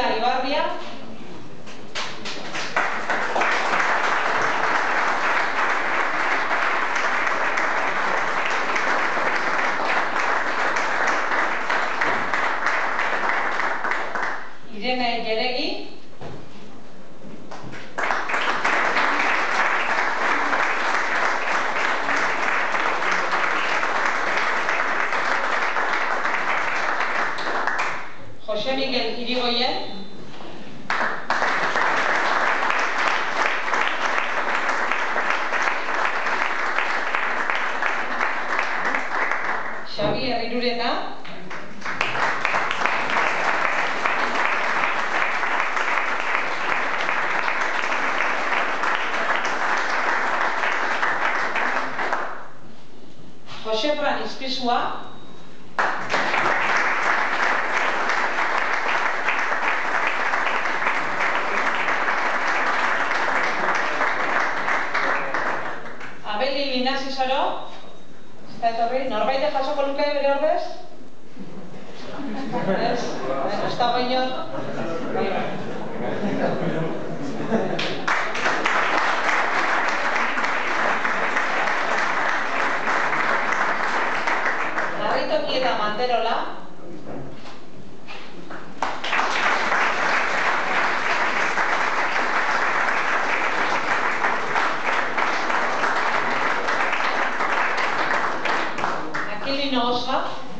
Ibarria. Irene Yeregui. José Miguel Irigoyen. Xavier Irureta. José Fran Izpisua. Abeli Linazi Soro. Norbaitek jasoko luke bere ordez? Ez? Ez dago inor? Larritoki eta Manterola. Aquilino Osga.